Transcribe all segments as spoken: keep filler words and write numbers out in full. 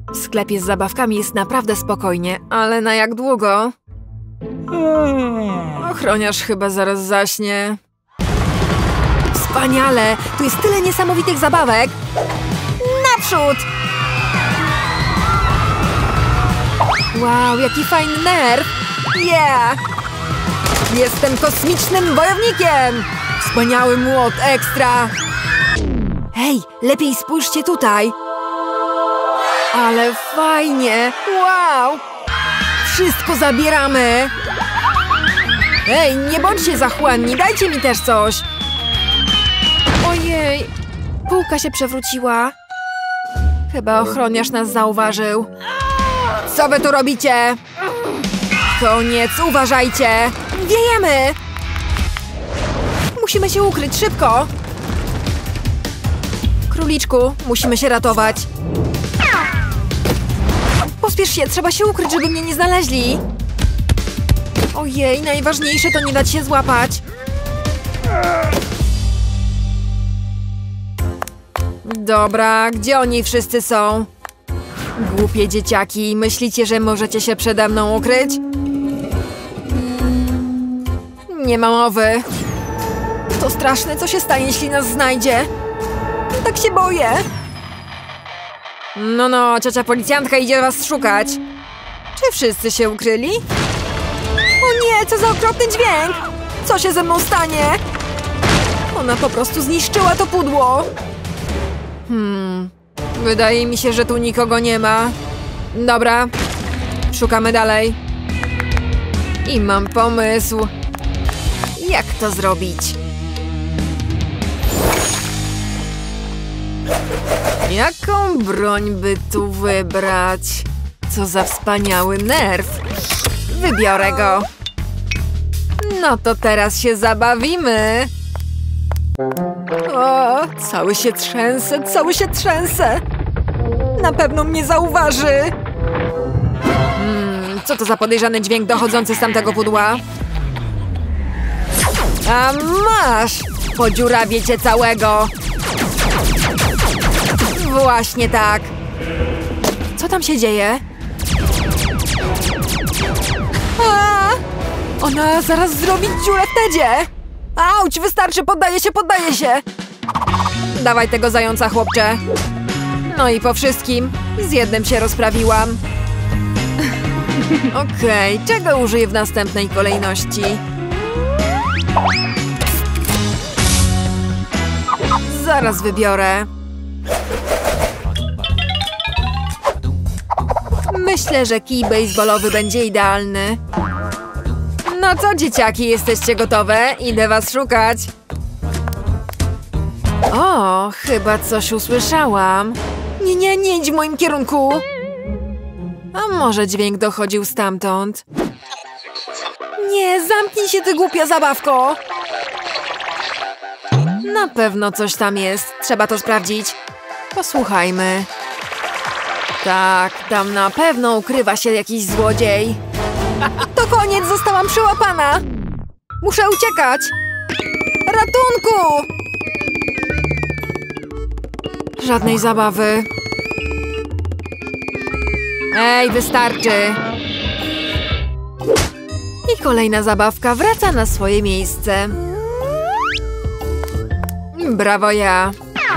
W sklepie z zabawkami jest naprawdę spokojnie, ale na jak długo? Ochroniarz chyba zaraz zaśnie. Wspaniale! Tu jest tyle niesamowitych zabawek! Naprzód! Wow, jaki fajny nerw! Yeah! Jestem kosmicznym wojownikiem! Wspaniały młot, ekstra! Hej, lepiej spójrzcie tutaj! Ale fajnie! Wow! Wszystko zabieramy! Ej, nie bądźcie zachłanni, dajcie mi też coś! Ojej, półka się przewróciła. Chyba ochroniarz nas zauważył. Co wy tu robicie? Koniec, uważajcie! Wiejemy! Musimy się ukryć, szybko! Króliczku, musimy się ratować. Pospiesz się, trzeba się ukryć, żeby mnie nie znaleźli. Ojej, najważniejsze to nie dać się złapać. Dobra, gdzie oni wszyscy są? Głupie dzieciaki, myślicie, że możecie się przede mną ukryć? Nie ma mowy. To straszne, co się stanie, jeśli nas znajdzie? Tak się boję. No, no, ciocia policjantka idzie was szukać. Czy wszyscy się ukryli? O nie, co za okropny dźwięk! Co się ze mną stanie? Ona po prostu zniszczyła to pudło. Hmm, wydaje mi się, że tu nikogo nie ma. Dobra, szukamy dalej. I mam pomysł. Jak to zrobić? Jaką broń by tu wybrać? Co za wspaniały nerw. Wybiorę go. No to teraz się zabawimy. O, cały się trzęsę, cały się trzęsę. Na pewno mnie zauważy. Hmm, co to za podejrzany dźwięk dochodzący z tamtego pudła? A masz! Podziurawię cię całego. Właśnie tak. Co tam się dzieje? A! Ona zaraz zrobi dziurę w Tedzie. Auć, wystarczy, poddaję się, poddaję się. Dawaj tego zająca, chłopcze. No i po wszystkim. Z jednym się rozprawiłam. Okej, okay, czego użyję w następnej kolejności? Zaraz wybiorę. Myślę, że kij bejsbolowy będzie idealny. No co, dzieciaki, jesteście gotowe? Idę was szukać. O, chyba coś usłyszałam. Nie, nie, nie idź w moim kierunku. A może dźwięk dochodził stamtąd? Nie, zamknij się, ty głupia zabawko. Na pewno coś tam jest. Trzeba to sprawdzić. Posłuchajmy. Tak, tam na pewno ukrywa się jakiś złodziej. To koniec, zostałam przyłapana. Muszę uciekać. Ratunku! Żadnej zabawy. Ej, wystarczy. I kolejna zabawka wraca na swoje miejsce. Brawo ja.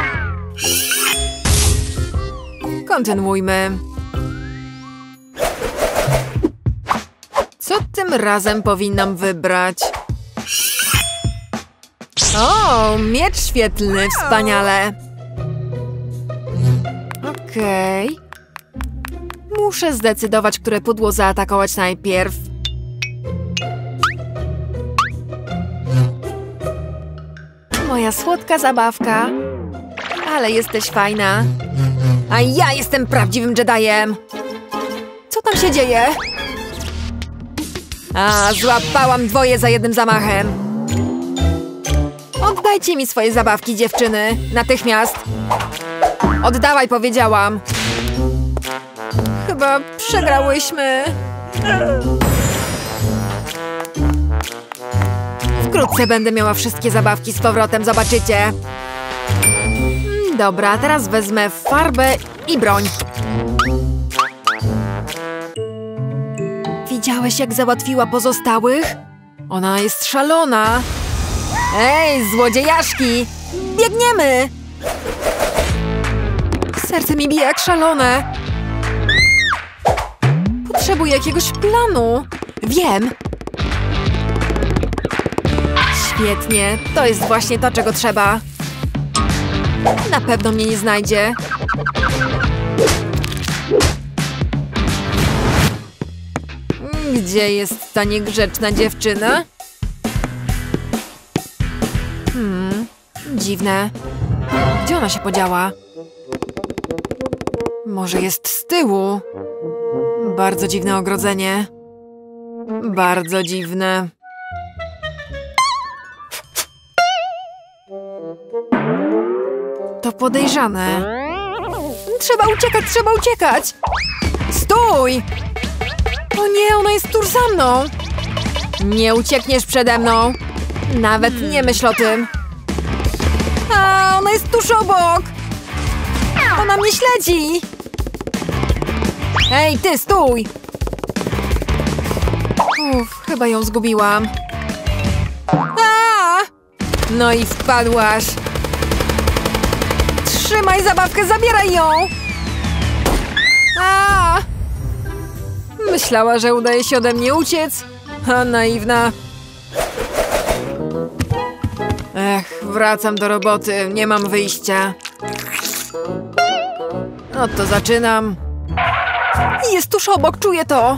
Kontynuujmy. Co tym razem powinnam wybrać? O, miecz świetlny, wspaniale. Okej. Okay. Muszę zdecydować, które pudło zaatakować najpierw. Moja słodka zabawka. Ale jesteś fajna. A ja jestem prawdziwym Jediem. Co tam się dzieje? A, złapałam dwoje za jednym zamachem. Oddajcie mi swoje zabawki, dziewczyny. Natychmiast. Oddawaj, powiedziałam. Chyba przegrałyśmy. Wkrótce będę miała wszystkie zabawki z powrotem, zobaczycie. Dobra, teraz wezmę farbę i broń. Widziałeś, jak załatwiła pozostałych? Ona jest szalona. Ej, złodziejaszki! Biegniemy! Serce mi bije jak szalone. Potrzebuję jakiegoś planu. Wiem. Świetnie, to jest właśnie to, czego trzeba. Na pewno mnie nie znajdzie. Gdzie jest ta niegrzeczna dziewczyna? Hmm, dziwne. Gdzie ona się podziała? Może jest z tyłu? Bardzo dziwne ogrodzenie. Bardzo dziwne. To podejrzane. Trzeba uciekać, trzeba uciekać! Stój! O nie, ona jest tuż za mną! Nie uciekniesz przede mną! Nawet nie myśl o tym! A, ona jest tuż obok! Ona mnie śledzi! Ej, ty, stój! Uff, chyba ją zgubiłam. A! No i wpadłaś! Trzymaj zabawkę, zabieraj ją! A! Myślała, że udaje się ode mnie uciec. A naiwna. Ech, wracam do roboty. Nie mam wyjścia. No to zaczynam. Jest tuż obok, czuję to.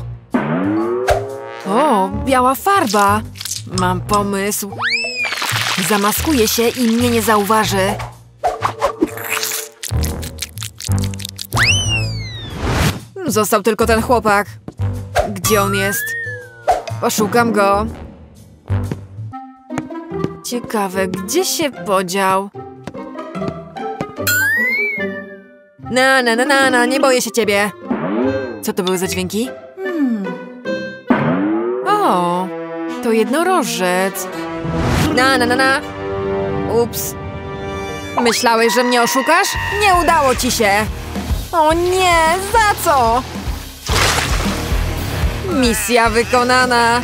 O, biała farba. Mam pomysł. Zamaskuję się i mnie nie zauważy. Został tylko ten chłopak. Gdzie on jest? Poszukam go. Ciekawe, gdzie się podział? Na, na, na, na, na, nie boję się ciebie. Co to były za dźwięki? Hmm. O, to jednorożec. Na, na, na, na. Ups. Myślałeś, że mnie oszukasz? Nie udało ci się. O nie, za co? Misja wykonana.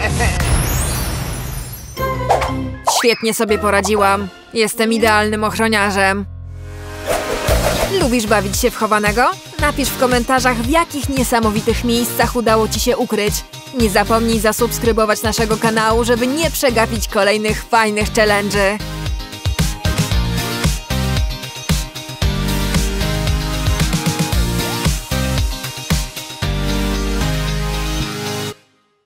Świetnie sobie poradziłam. Jestem idealnym ochroniarzem. Lubisz bawić się w chowanego? Napisz w komentarzach, w jakich niesamowitych miejscach udało ci się ukryć. Nie zapomnij zasubskrybować naszego kanału, żeby nie przegapić kolejnych fajnych challenge'y.